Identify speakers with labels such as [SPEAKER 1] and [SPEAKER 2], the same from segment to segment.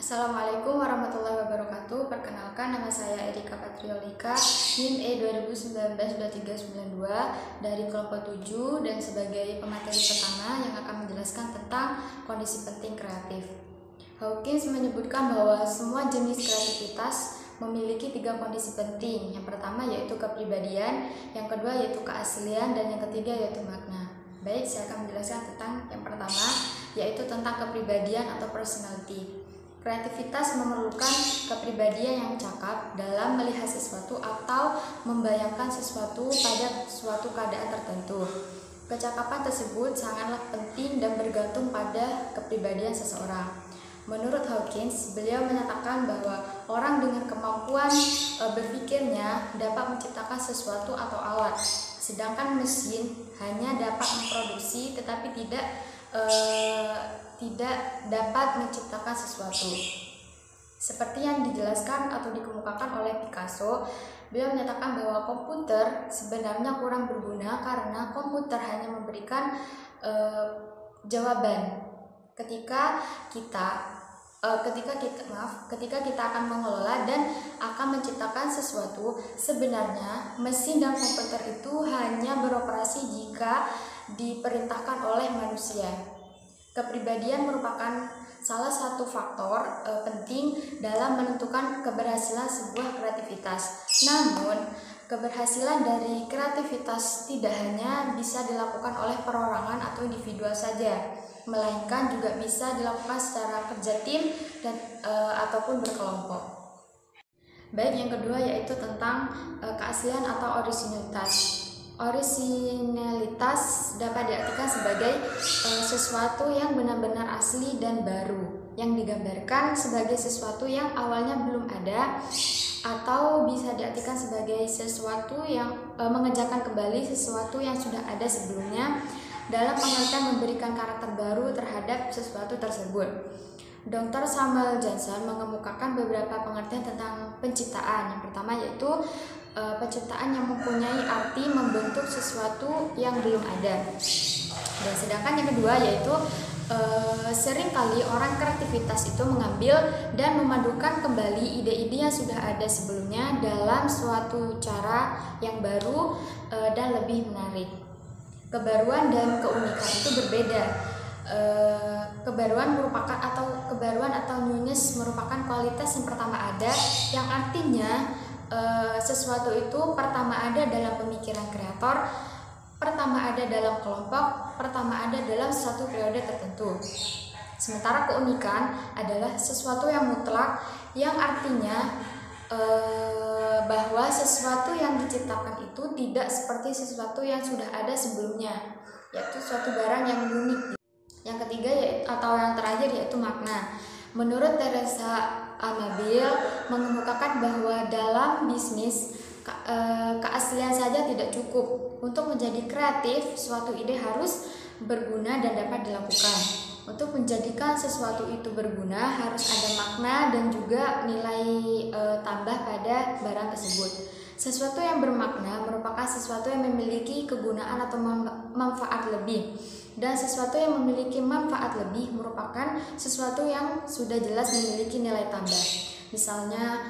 [SPEAKER 1] Assalamualaikum warahmatullahi wabarakatuh. Perkenalkan, nama saya Erika Patriolika, NIM E 2019-2392 dari kelompok 7 dan sebagai pemateri pertama yang akan menjelaskan tentang kondisi penting kreatif. Hawkins menyebutkan bahwa semua jenis kreativitas memiliki 3 kondisi penting. Yang pertama yaitu kepribadian, yang kedua yaitu keaslian, dan yang ketiga yaitu makna. Baik, saya akan menjelaskan tentang yang pertama, yaitu tentang kepribadian atau personality. Kreativitas memerlukan kepribadian yang cakap dalam melihat sesuatu atau membayangkan sesuatu pada suatu keadaan tertentu. Kecakapan tersebut sangatlah penting dan bergantung pada kepribadian seseorang. Menurut Hawkins, beliau menyatakan bahwa orang dengan kemampuan berpikirnya dapat menciptakan sesuatu atau alat, sedangkan mesin hanya dapat memproduksi tetapi tidak dapat menciptakan sesuatu. Seperti yang dijelaskan atau dikemukakan oleh Picasso, beliau menyatakan bahwa komputer sebenarnya kurang berguna karena komputer hanya memberikan jawaban. Ketika kita akan mengelola dan akan menciptakan sesuatu, sebenarnya mesin dan komputer itu hanya beroperasi jika diperintahkan oleh manusia. Kepribadian merupakan salah satu faktor penting dalam menentukan keberhasilan sebuah kreativitas. Namun, keberhasilan dari kreativitas tidak hanya bisa dilakukan oleh perorangan atau individual saja, melainkan juga bisa dilakukan secara kerja tim dan ataupun berkelompok. Baik, yang kedua yaitu tentang keaslian atau orisinalitas. Orisinalitas dapat diartikan sebagai sesuatu yang benar-benar asli dan baru, yang digambarkan sebagai sesuatu yang awalnya belum ada, atau bisa diartikan sebagai sesuatu yang mengerjakan kembali sesuatu yang sudah ada sebelumnya dalam pengertian memberikan karakter baru terhadap sesuatu tersebut. Dr. Samuel Johnson mengemukakan beberapa pengertian tentang penciptaan. Yang pertama yaitu penciptaan yang mempunyai arti membentuk sesuatu yang belum ada. Dan sedangkan yang kedua yaitu seringkali orang kreativitas itu mengambil dan memadukan kembali ide-ide yang sudah ada sebelumnya dalam suatu cara yang baru dan lebih menarik. Kebaruan dan keunikan itu berbeda. Kebaruan atau newness merupakan kualitas yang pertama ada, yang artinya sesuatu itu pertama ada dalam pemikiran kreator, pertama ada dalam kelompok, pertama ada dalam satu periode tertentu. Sementara keunikan adalah sesuatu yang mutlak, yang artinya bahwa sesuatu yang diciptakan itu tidak seperti sesuatu yang sudah ada sebelumnya, yaitu suatu barang yang unik. Yang ketiga atau yang terakhir yaitu makna. Menurut Teresa Amabil mengemukakan bahwa dalam bisnis keaslian saja tidak cukup. Untuk menjadi kreatif, suatu ide harus berguna dan dapat dilakukan. Untuk menjadikan sesuatu itu berguna harus ada makna dan juga nilai tambah pada barang tersebut. Sesuatu yang bermakna merupakan sesuatu yang memiliki kegunaan atau manfaat lebih. Dan sesuatu yang memiliki manfaat lebih merupakan sesuatu yang sudah jelas memiliki nilai tambah. Misalnya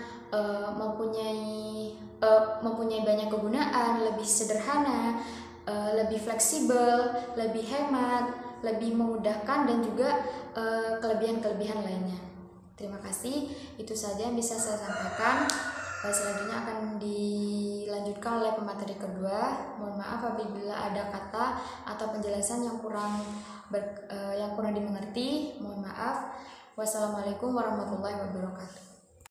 [SPEAKER 1] mempunyai banyak kegunaan, lebih sederhana, lebih fleksibel, lebih hemat, lebih memudahkan, dan juga kelebihan-kelebihan lainnya. Terima kasih, itu saja yang bisa saya sampaikan. Selanjutnya akan dilanjutkan oleh pemateri kedua. Mohon maaf apabila ada kata atau penjelasan yang kurang dimengerti. Mohon maaf. Wassalamualaikum warahmatullahi wabarakatuh.